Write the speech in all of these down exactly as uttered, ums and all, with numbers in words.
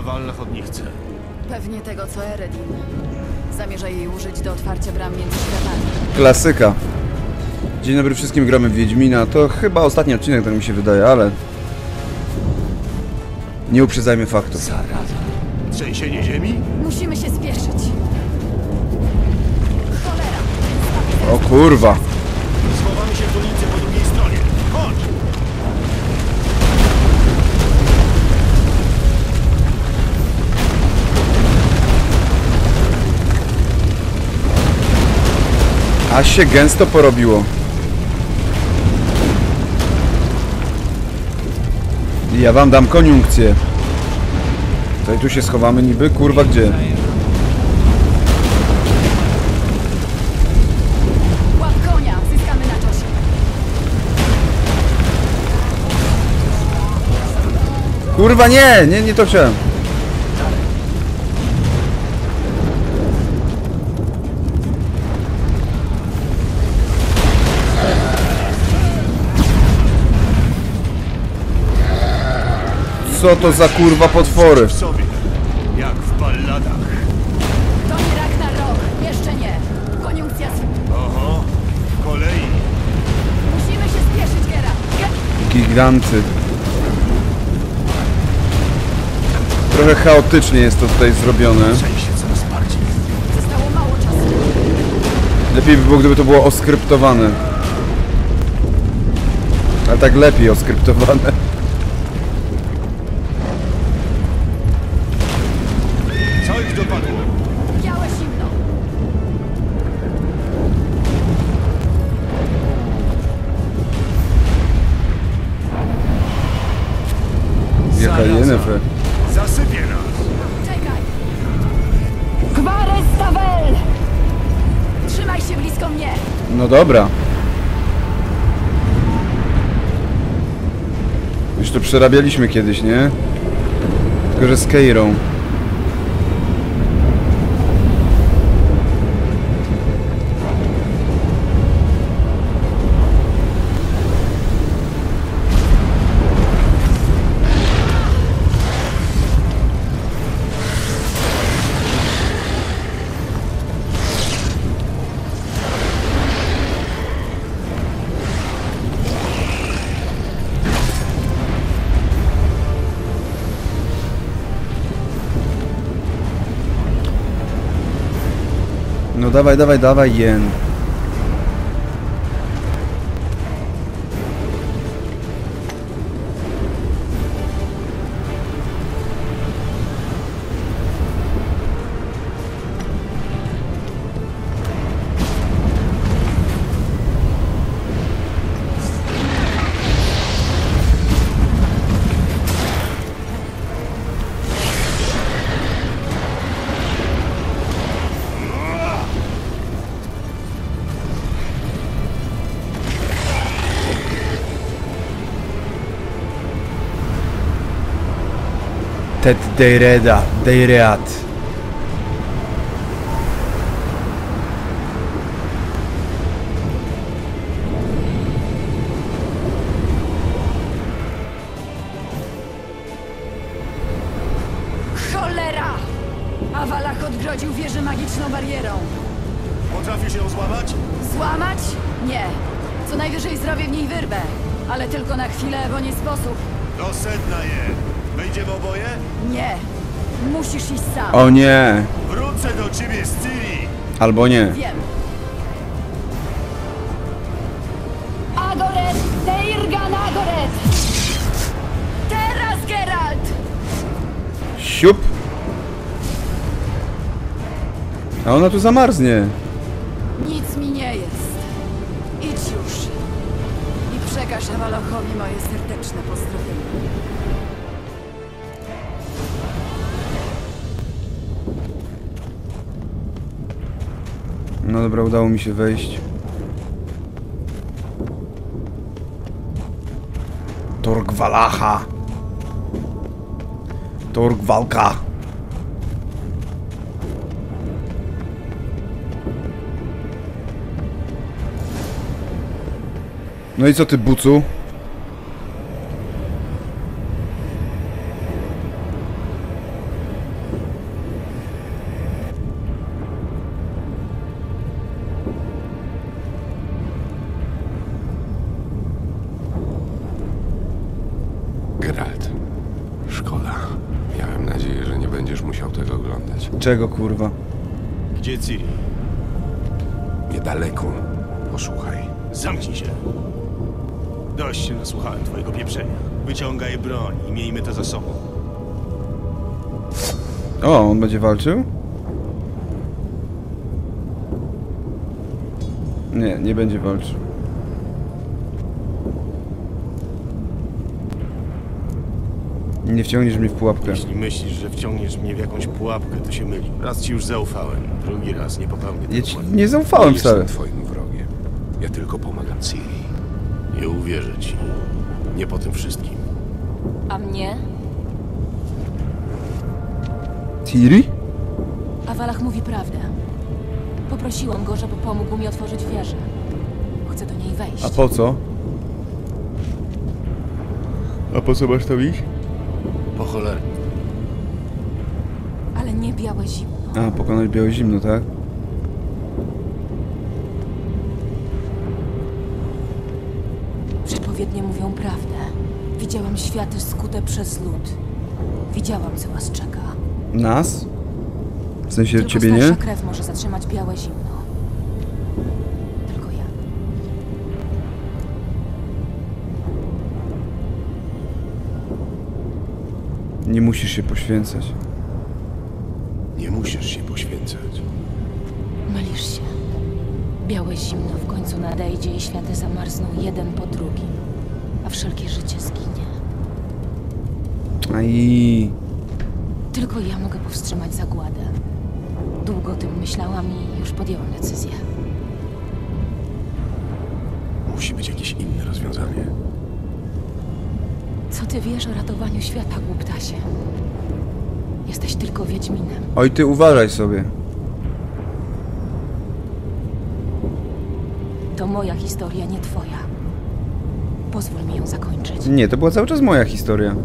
Wallach nie chce? Pewnie tego, co Eredin. Zamierza jej użyć do otwarcia bram między światami. Klasyka. Dzień dobry wszystkim, gramy w Wiedźmina. To chyba ostatni odcinek, tak mi się wydaje, ale... nie uprzedzajmy faktów. Zaraza. Trzęsienie ziemi? Musimy się spieszyć. Cholera! O kurwa. Schowamy się w ulicy po drugiej stronie. Chodź! Aż się gęsto porobiło. Ja wam dam koniunkcję. Tutaj tu się schowamy niby, kurwa gdzie? Łap konia! Zyskamy na czasie. Kurwa nie, nie, nie to chciałem. Co to za kurwa potwory? W sobie. Jak w balladach. To nie Ragnarok! Jeszcze nie! Koniunkcja z... Oho. W kolei. Musimy się spieszyć, Geralt! Ge Giganty. Trochę chaotycznie jest to tutaj zrobione. Trzęsie coraz bardziej. Zostało mało czasu. Lepiej by było, gdyby to było oskryptowane. Ale tak lepiej oskryptowane. Co ich dopadło? Białe zimno. Jaka Zaraza. Yennefer. Zasypie nas. Czekaj! Gwares Tavel! Trzymaj się blisko mnie! No dobra. Już to przerabialiśmy kiedyś, nie? Tylko że z Keirą. No dawaj, dawaj, dawaj, Jen. Ted Deireda, Deireat. Cholera! A Wallach odgrodził wieżę magiczną barierą. Potrafisz ją złamać? Złamać? Nie. Co najwyżej zrobię w niej wyrwę. Ale tylko na chwilę, bo nie sposób. Do sedna je. Wejdziemy oboje? Nie. Musisz iść sam. O nie. Wrócę do ciebie z Ciri. Albo nie. Wiem. Agoret! Deirgan Agoret! Teraz, Geralt! Siup. A ona tu zamarznie. Nic mi nie jest. Idź już. I przekaż Avalochowi moje serdeczne pozdrowienia. No dobra, udało mi się wejść. Torg Valacha. Torg Walka. No i co ty, bucu? Czego, kurwa? Gdzie Ciri? Niedaleko. Posłuchaj. Zamknij się. Dość się nasłuchałem twojego pieprzenia. Wyciągaj broń i miejmy to za sobą. O, on będzie walczył? Nie, nie będzie walczył. Nie wciągniesz mnie w pułapkę. Jeśli myślisz, że wciągniesz mnie w jakąś pułapkę, to się myli. Raz ci już zaufałem, drugi raz nie popełnię Ja tego ci błędu. nie zaufałem Nie wcale. jestem twoim wrogiem. Ja tylko pomagam Ciri. Nie uwierzę ci. Nie po tym wszystkim. A mnie? Ciri? Awalach mówi prawdę. Poprosiłam go, żeby pomógł mi otworzyć wieżę. Chcę do niej wejść. A po co? A po co masz tam iść? Po cholerę. Ale nie białe zimno. A, pokonać białe zimno, tak? Przepowiednie mówią prawdę. Widziałam światy skute przez lód. Widziałam, co was czeka. Nas? W sensie Tylko ciebie starsza nie? krew może zatrzymać białe zimno. Tylko ja. Nie musisz się poświęcać. Nie musisz się poświęcać. Mylisz się. Białe zimno w końcu nadejdzie i światy zamarzną jeden po drugim. A wszelkie życie zginie. Aj. Tylko ja mogę powstrzymać zagładę. Długo o tym myślałam i już podjęłam decyzję. Musi być jakieś inne rozwiązanie. Co ty wiesz o ratowaniu świata, głuptasie? Jesteś tylko wiedźminem. Oj, ty uważaj sobie. To moja historia, nie twoja. Pozwól mi ją zakończyć. Nie, to była cały czas moja historia.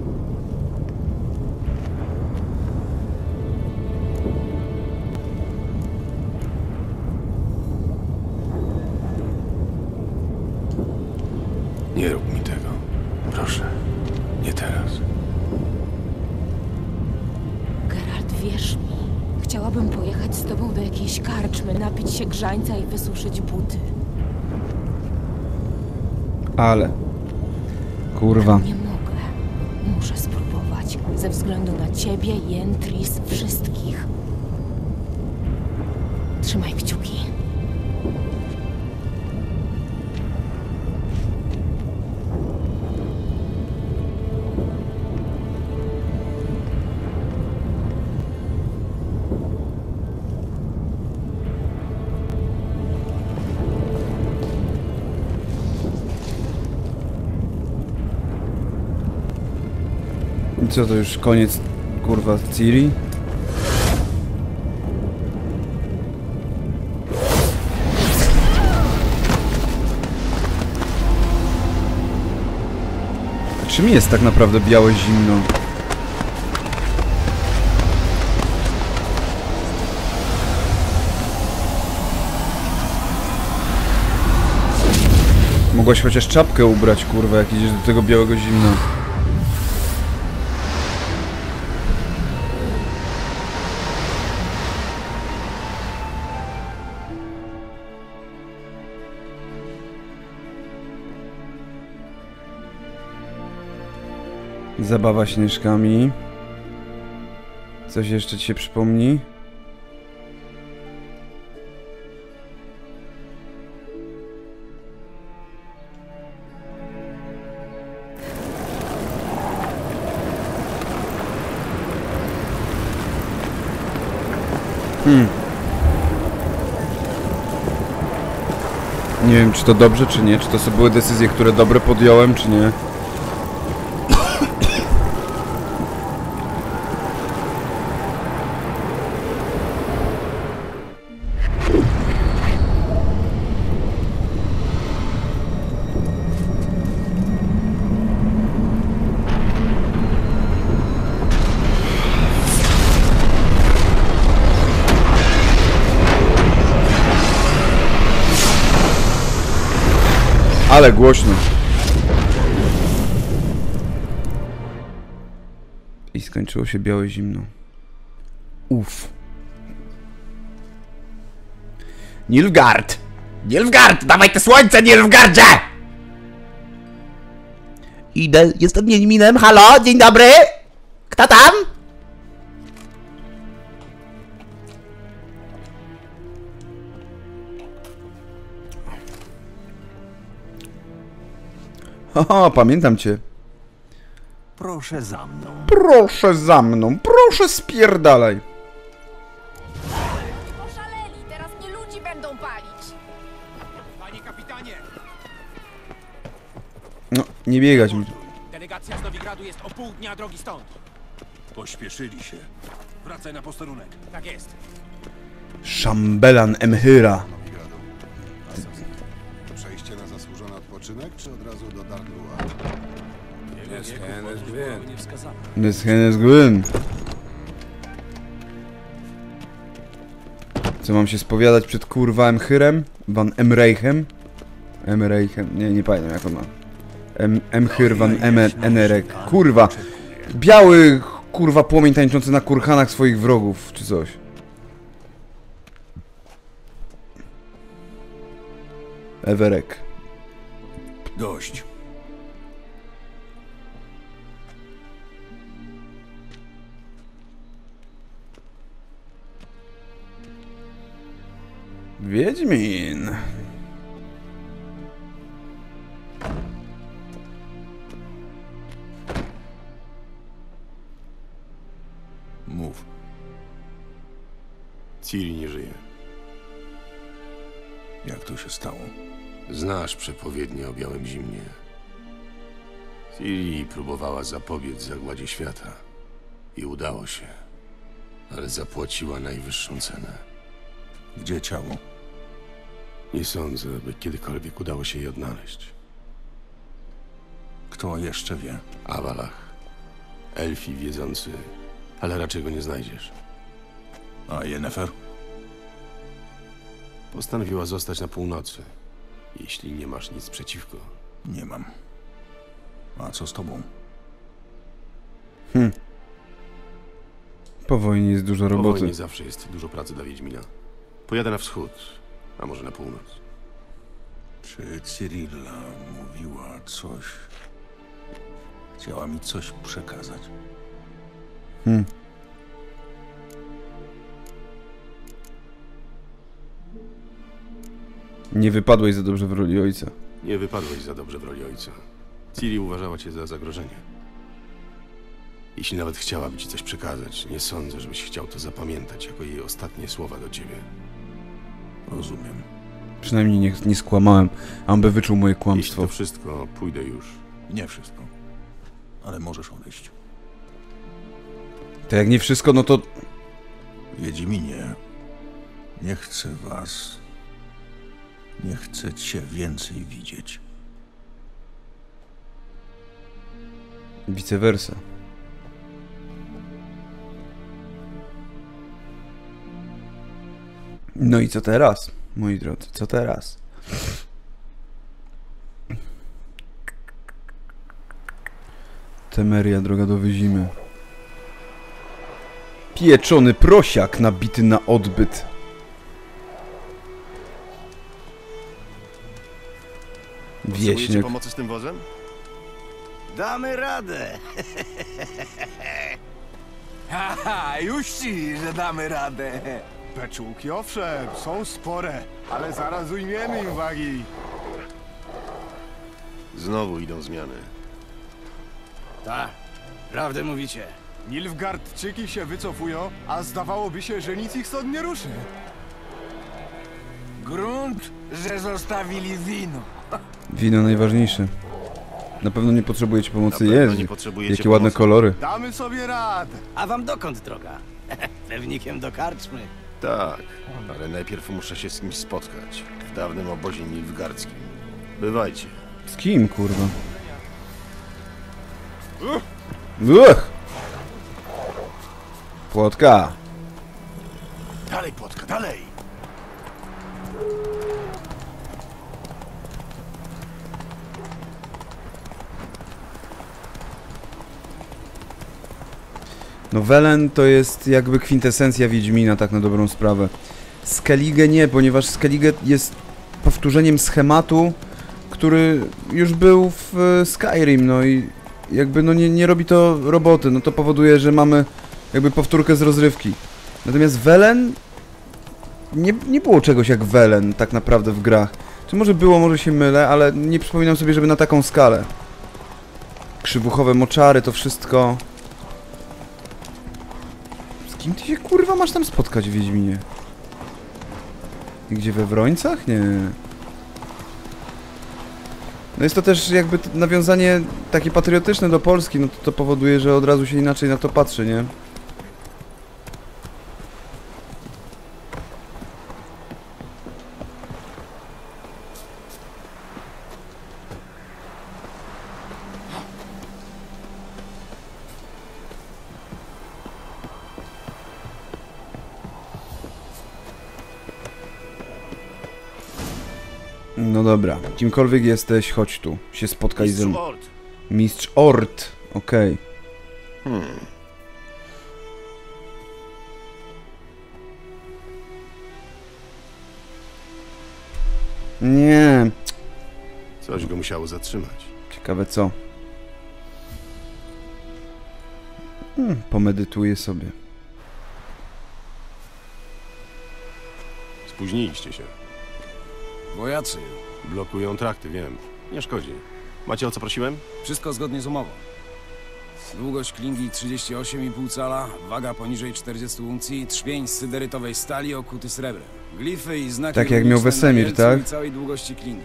Nie rób mi tego. Proszę. Nie teraz. Geralt, wierz mi. Chciałabym pojechać z tobą do jakiejś karczmy, napić się grzańca i wysuszyć buty. Ale... Kurwa. Nie mogę. Muszę spróbować. Ze względu na ciebie, Yen, Tris, wszystkich. Trzymaj kciuki. I co, to już koniec, kurwa, Ciri? A czym jest tak naprawdę białe zimno? Mogłaś chociaż czapkę ubrać, kurwa, jak idziesz do tego białego zimna. Zabawa śnieżkami. Coś jeszcze ci się przypomni? Hmm. Nie wiem, czy to dobrze, czy nie. Czy to sobie były decyzje, które dobre podjąłem, czy nie. Ale głośno. I skończyło się białe zimno. Uff. Nilfgaard! Nilfgaard! Dawaj te słońce, Nilfgaardzie! Idę, jestem Wiedźminem, halo, dzień dobry! Kto tam? Haha, pamiętam cię. Proszę za mną. Proszę za mną, proszę spierdalaj. Oszaleli, teraz nie ludzi będą palić. Panie kapitanie! No, nie biegać mi. Delegacja z Nowigradu jest o pół dnia drogi stąd. Pośpieszyli się. Wracaj na posterunek. Tak jest. Szambelan Emhyra. Przejście na zasłużony odpoczynek, czy od razu do Darkroa? Des Hennes Gwyn. Co, mam się spowiadać przed kurwa Emhyrem? Van Emreichem? Emreichem, nie, nie pamiętam jak on ma. Em, Emhyr van Enerek. Kurwa! Biały, kurwa, płomień tańczący na kurhanach swoich wrogów, czy coś. Ewerek. Dość. Wiedźmin. Mów. Ciri nie żyje. Jak to się stało? Znasz przepowiednie o Białym Zimnie. Ciri próbowała zapobiec zagładzie świata. I udało się. Ale zapłaciła najwyższą cenę. Gdzie ciało? Nie sądzę, by kiedykolwiek udało się jej odnaleźć. Kto jeszcze wie? Awalach. Elfi wiedzący, ale raczej go nie znajdziesz. A Yennefer? Postanowiła zostać na północy. Jeśli nie masz nic przeciwko. Nie mam. A co z tobą? Po wojnie jest dużo Po roboty. wojnie zawsze jest dużo pracy dla Wiedźmina. Pojadę na wschód, a może na północ. Czy Cyrilla mówiła coś? Chciała mi coś przekazać. Hmm. Nie wypadłeś za dobrze w roli ojca. Nie wypadłeś za dobrze w roli ojca. Ciri uważała cię za zagrożenie. Jeśli nawet chciałaby ci coś przekazać, nie sądzę, żebyś chciał to zapamiętać jako jej ostatnie słowa do ciebie. Rozumiem. Przynajmniej nie, nie skłamałem, a on by wyczuł moje Jeśli kłamstwo. to wszystko, pójdę już. Nie wszystko. Ale możesz odejść. To jak nie wszystko, no to... Wiedźminie, nie chcę was... Nie chcę cię więcej widzieć. Vice versa. No i co teraz, moi drodzy? Co teraz? Temeria, droga do wyzimy. Pieczony prosiak nabity na odbyt. Potrzebujecie Wieśniak. pomocy z tym wozem? Damy radę. Haha, już ci, że damy radę. Beczułki, owszem, są spore, ale zaraz ujmiemy im wagi. Znowu idą zmiany. Tak, prawdę mówicie. Nilfgaardczyki się wycofują, a zdawałoby się, że nic ich stąd nie ruszy. Grunt, że zostawili wino. Wino najważniejsze. Na pewno nie potrzebujecie pomocy. Na pewno Jezu, nie potrzebujecie jakie ładne pomocy. kolory. Damy sobie radę. A wam dokąd droga? Pewnikiem do karczmy. Tak, ale najpierw muszę się z kimś spotkać. W dawnym obozie nilfgaardzkim. Bywajcie. Z kim, kurwa? Uch! Płotka. Dalej, płotka, dalej! No Welen to jest jakby kwintesencja Wiedźmina, tak na dobrą sprawę. Skellige nie, ponieważ Skellige jest powtórzeniem schematu, który już był w Skyrim, no i jakby no nie, nie robi to roboty, no to powoduje, że mamy jakby powtórkę z rozrywki. Natomiast Welen... Nie, nie było czegoś jak Welen tak naprawdę w grach. Czy może było, może się mylę, ale nie przypominam sobie, żeby na taką skalę. Krzywuchowe moczary, to wszystko... Z kim ty się kurwa masz tam spotkać w Wiedźminie? I gdzie, we Wrońcach? Nie. No jest to też jakby nawiązanie takie patriotyczne do Polski, no to, to powoduje, że od razu się inaczej na to patrzy, nie? No dobra, kimkolwiek jesteś, chodź tu, się spotkaj ze mną. Ord. Mistrz Ord, okej. Okay. Hmm. Nie, Coś go musiało zatrzymać. ciekawe co. Hmm, pomedytuję sobie. Spóźniliście się. Wojacy. Blokują trakty, wiem. Nie szkodzi. Macie o co prosiłem? Wszystko zgodnie z umową. Długość klingi trzydzieści osiem i pół cala, waga poniżej czterdziestu uncji, trzpień z syderytowej stali okuty srebrem. Glify i znaki Tak jak miał runiczne na Wesemir, jelcu tak? i całej długości klingi.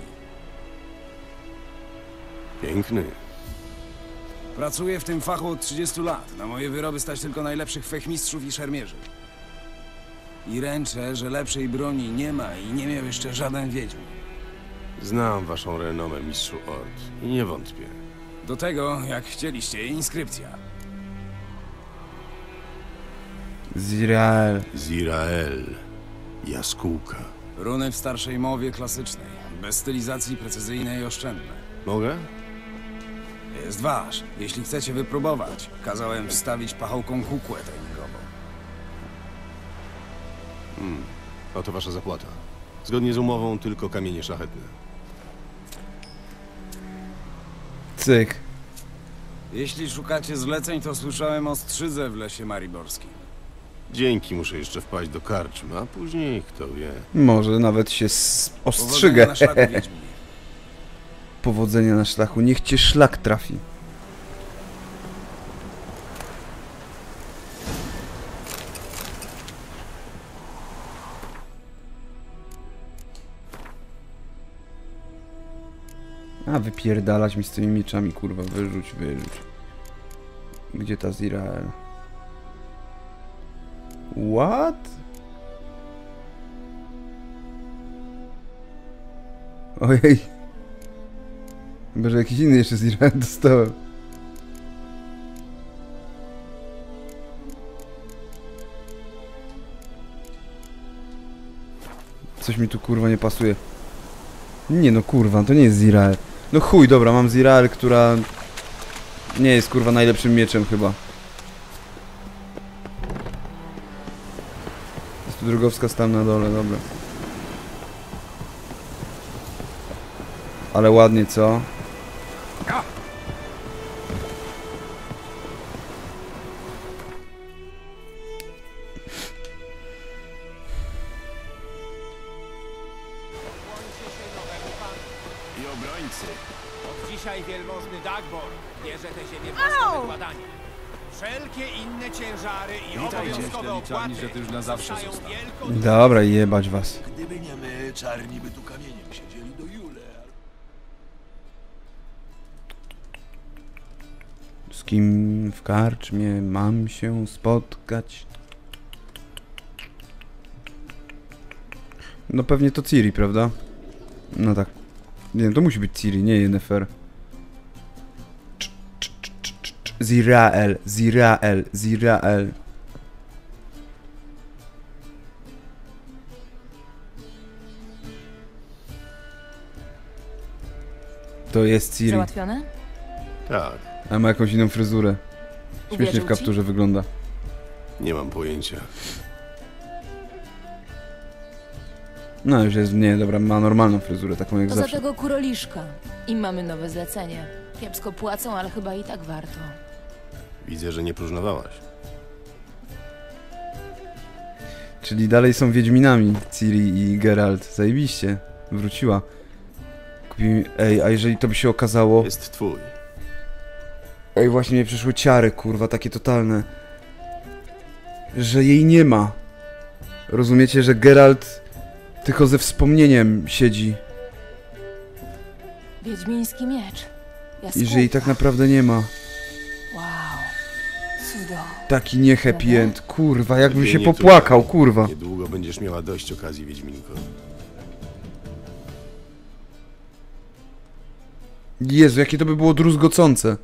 Piękny. Pracuję w tym fachu od trzydziestu lat. Na moje wyroby stać tylko najlepszych fechmistrzów i szermierzy. I ręczę, że lepszej broni nie ma i nie miał jeszcze żaden wiedźmin. Znam waszą renomę, mistrzu Ord. I nie wątpię. Do tego, jak chcieliście, inskrypcja. Zirael. Zirael. Jaskółka. Runy w starszej mowie klasycznej. Bez stylizacji precyzyjnej i oszczędne. Mogę? Jest wasz. Jeśli chcecie wypróbować, kazałem wstawić pachołką kukłę treningową. Hmm. Oto wasza zapłata. Zgodnie z umową tylko kamienie szlachetne. Cyk. Jeśli szukacie zleceń, to słyszałem o Strzydze w lesie mariborskim. Dzięki, muszę jeszcze wpaść do karczmy, a później kto wie. Może nawet się s- Powodzenia ostrzygę. na szlaku, Wiedźminie. Powodzenia na szlachu, niech cię szlak trafi. A wypierdalać mi z tymi mieczami, kurwa, wyrzuć, wyrzuć. Gdzie ta Zirael? What? Ojej. Chyba, że jakiś inny jeszcze Zirael dostałem. Coś mi tu kurwa nie pasuje. Nie no kurwa, to nie jest Zirael. No chuj, dobra, mam Zirael, która nie jest kurwa najlepszym mieczem chyba. Jest tu drogowskaz tam na dole, dobra. Ale ładnie, co? I obrońcy. Od dzisiaj wielmożny Dagbor bierze tę ziemię własne wykładanie. Wszelkie inne ciężary i obowiązkowe opłaty że ty już na zawsze zostają został. wielką... Dobra, jebać was. Gdyby nie my, czarni by tu kamieniem siedzieli do Jule. Z kim w karczmie mam się spotkać? No pewnie to Ciri, prawda? No tak. Nie, to musi być Ciri, nie Yennefer. Cz, cz, cz, cz, cz. Zirael, Zirael, Zirael. To jest Ciri. Załatwione? Tak. A ma jakąś inną fryzurę. Śmiesznie Uwierzył w ci? kapturze wygląda. Nie mam pojęcia. No już jest, nie, dobra, ma normalną fryzurę, taką jak Poza zawsze. tego kuroliszka. I mamy nowe zlecenie. Kiepsko płacą, ale chyba i tak warto. Widzę, że nie próżnowałaś. Czyli dalej są Wiedźminami, Ciri i Geralt. Zajebiście. Wróciła. Kupimy... Ej, a jeżeli to by się okazało... Jest twój. Ej, właśnie mnie przyszły ciary, kurwa, takie totalne. Że jej nie ma. Rozumiecie, że Geralt tylko ze wspomnieniem siedzi. Wiedźmiński miecz. I że jej tak naprawdę nie ma. Wow. Cudo. Taki nie happy end. Kurwa, jakbym Lepiej się nie popłakał, tutaj. kurwa. Niedługo będziesz miała dość okazji, Wiedźminko. Jezu, jakie to by było druzgocące.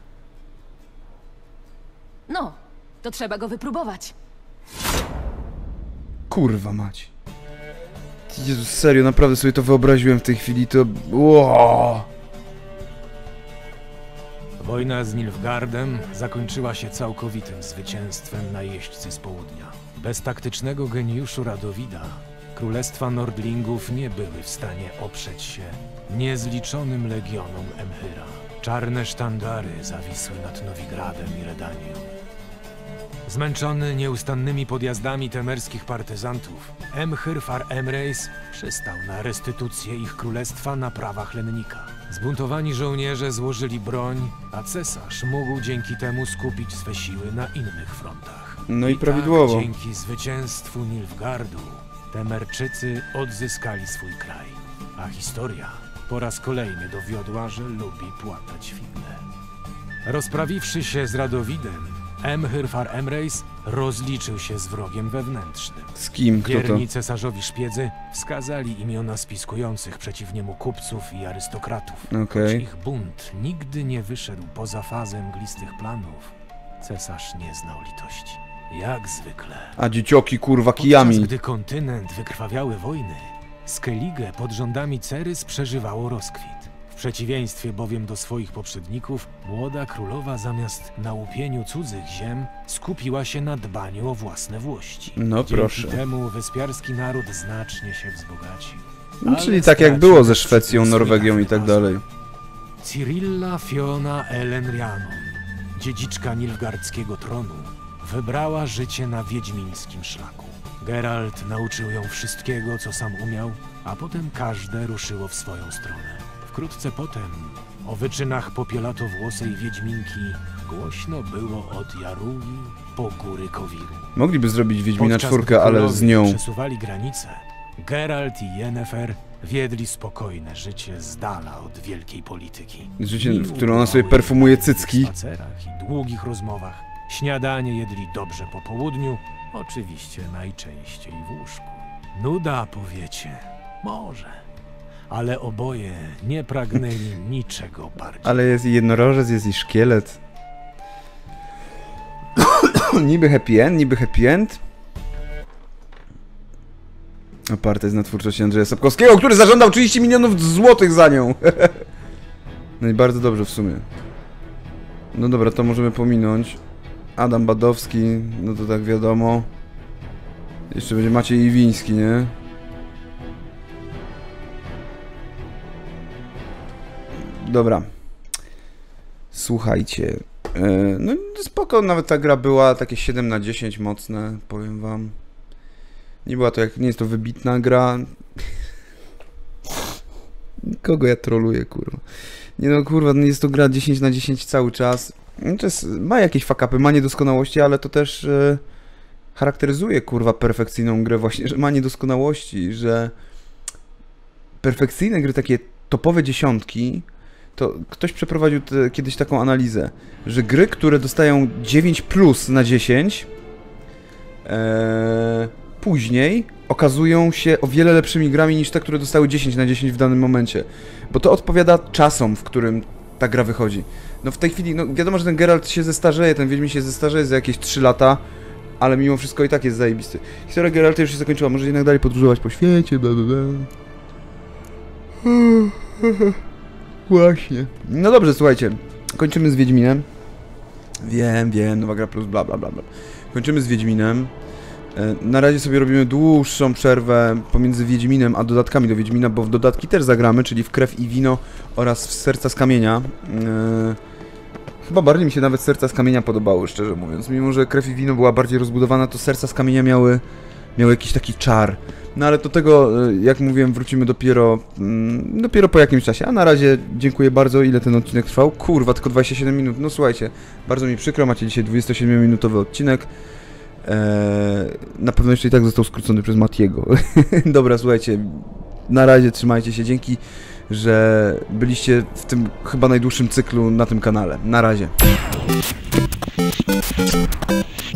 No, to trzeba go wypróbować. Kurwa mać. Jezus, serio, naprawdę sobie to wyobraziłem w tej chwili, to... Wow. Wojna z Nilfgaardem zakończyła się całkowitym zwycięstwem najeźdźcy z południa. Bez taktycznego geniuszu Radowida królestwa Nordlingów nie były w stanie oprzeć się niezliczonym legionom Emhyra. Czarne sztandary zawisły nad Nowigradem i Redanią. Zmęczony nieustannymi podjazdami temerskich partyzantów, Emhyr far Emreis przystał na restytucję ich królestwa na prawach lennika. Zbuntowani żołnierze złożyli broń, a cesarz mógł dzięki temu skupić swe siły na innych frontach. No i tak prawidłowo. dzięki zwycięstwu Nilfgaardu Temerczycy odzyskali swój kraj, a historia po raz kolejny dowiodła, że lubi płatać figle. Rozprawiwszy się z Radowidem, Emhyr far Emreis rozliczył się z wrogiem wewnętrznym. Z kim? Kto to? Wierni cesarzowi szpiedzy wskazali imiona spiskujących przeciw niemu kupców i arystokratów. Okej. Choć ich bunt nigdy nie wyszedł poza fazę mglistych planów, cesarz nie znał litości. Jak zwykle. A dziecioki, kurwa, Podczas kijami. gdy kontynent wykrwawiały wojny, Skellige pod rządami Cerys przeżywało rozkwit. W przeciwieństwie bowiem do swoich poprzedników, młoda królowa zamiast na łupieniu cudzych ziem skupiła się na dbaniu o własne włości. No Dzięki proszę. temu wyspiarski naród znacznie się wzbogacił. No, Ale czyli tak jak stracił było ze też Szwecją, swój Norwegią i dawny tak pazur. dalej. Cyrilla Fiona Ellen Rhiannon, dziedziczka nilfgaardzkiego tronu, wybrała życie na wiedźmińskim szlaku. Geralt nauczył ją wszystkiego, co sam umiał, a potem każde ruszyło w swoją stronę. Wkrótce potem o wyczynach popielatowłosej wiedźminki głośno było od Jarugi po góry Kowiru. Mogliby zrobić Wiedźmina Podczas czwórkę, gdy ale królowie z nią. przesuwali granice, Geralt i Yennefer wiedli spokojne życie z dala od wielkiej polityki. Życie, w I którym ona sobie udawały perfumuje w cycki. spacerach i długich rozmowach. Śniadanie jedli dobrze po południu, oczywiście najczęściej w łóżku. Nuda, powiecie, może, ale oboje nie pragnęli niczego bardziej. Ale jest i jednorożec, jest i szkielet. Niby happy end, niby happy end. Oparte jest na twórczości Andrzeja Sapkowskiego, który zażądał trzydzieści milionów złotych za nią. No i bardzo dobrze w sumie. No dobra, to możemy pominąć. Adam Badowski, no to tak wiadomo. Jeszcze będzie Maciej Iwiński, nie? Dobra. Słuchajcie. E, no spoko, nawet ta gra była takie siedem na dziesięć mocne, powiem wam. Nie była to jak, nie jest to wybitna gra. Kogo ja troluję, kurwa. Nie no, kurwa, no jest to gra dziesięć na dziesięć cały czas. No to jest, ma jakieś fuck-upy, ma niedoskonałości, ale to też e, charakteryzuje, kurwa, perfekcyjną grę właśnie, że ma niedoskonałości, że perfekcyjne gry, takie topowe dziesiątki, to ktoś przeprowadził te, kiedyś taką analizę, że gry, które dostają dziewięć plus na dziesięć, e, później okazują się o wiele lepszymi grami niż te, które dostały dziesięć na dziesięć w danym momencie. Bo to odpowiada czasom, w którym ta gra wychodzi. No w tej chwili, no wiadomo, że ten Geralt się zestarzeje, ten Wiedźmin się zestarzeje za jakieś trzy lata, ale mimo wszystko i tak jest zajebisty. Historia Geralta już się zakończyła, może jednak dalej podróżować po świecie, bla bla bla. Właśnie. No dobrze, słuchajcie, kończymy z Wiedźminem. Wiem, wiem, nowa gra plus, bla bla bla bla. Kończymy z Wiedźminem. Na razie sobie robimy dłuższą przerwę pomiędzy Wiedźminem a dodatkami do Wiedźmina, bo w dodatki też zagramy, czyli w Krew i Wino oraz w Serca z Kamienia. Yy... Chyba bardziej mi się nawet Serca z Kamienia podobały, szczerze mówiąc. Mimo że Krew i Wino była bardziej rozbudowana, to Serca z Kamienia miały, miały jakiś taki czar. No ale do tego, jak mówiłem, wrócimy dopiero, mm, dopiero po jakimś czasie. A na razie dziękuję bardzo. Ile ten odcinek trwał? Kurwa, tylko dwadzieścia siedem minut. No słuchajcie, bardzo mi przykro, macie dzisiaj dwudziestosiedmiominutowy odcinek. Eee, na pewno jeszcze i tak został skrócony przez Matiego. Dobra, słuchajcie, na razie trzymajcie się. Dzięki, że byliście w tym chyba najdłuższym cyklu na tym kanale. Na razie.